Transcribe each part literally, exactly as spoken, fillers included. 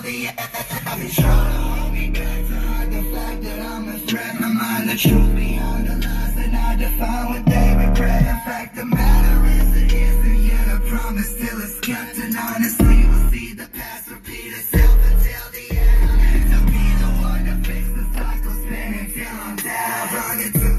the end. I've been trying to hold me back to hide the fact that I'm a threat. My mind, the truth behind the lies that I define what they regret. In fact, the matter is it isn't yet a promise till it's kept. And honestly, we'll see the past repeat itself until the end. I'm meant to be the one to fix the cycle spinning till I'm down. Run it to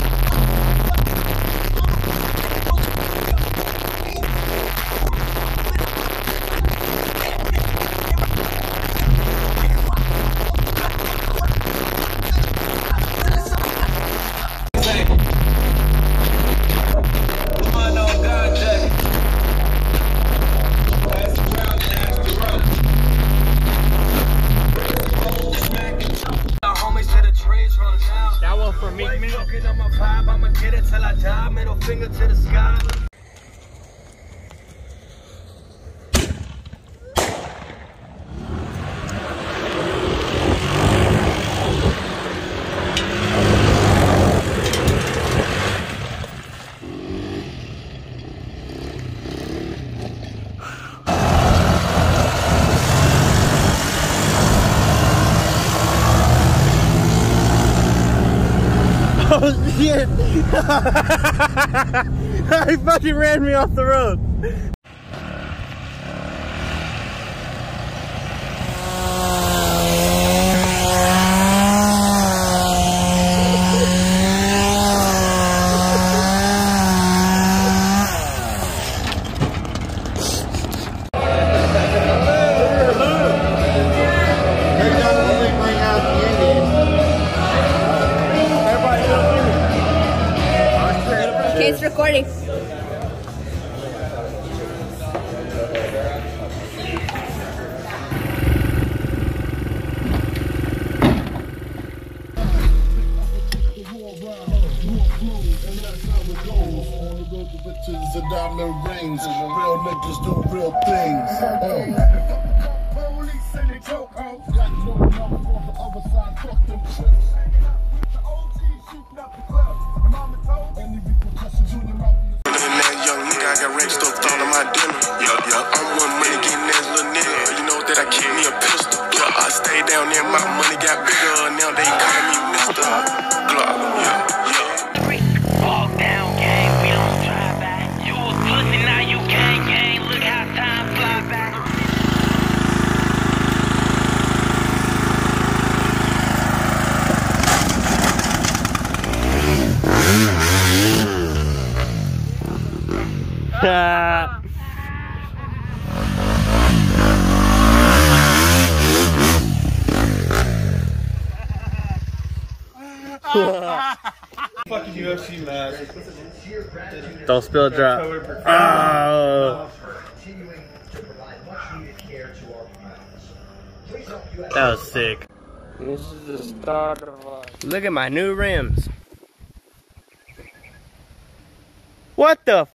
finger to the sky. Oh shit! He fucking ran me off the road. It's recording. And diamond rings, real niggas do real things. Police in the chokehold, got no love for the other side. Fuck them trips. The O G shooting up the club. And mama told any repercussions on your mouth. That young nigga, I got racks stuffed all of my dinner. Yup, yup. I'm one money getting that little nigga. You know that I keep me a pistol. Yup, I stay down there, my money got bigger. Now they call me Mister Glock. Yeah, yeah. Walk down, gang, we don't drive by. You a pussy, now you gang, gang. Look how time fly by. Fucking U F C match. Don't spill a drop. Oh. That was sick. This is the start of us. Look at my new rims. What the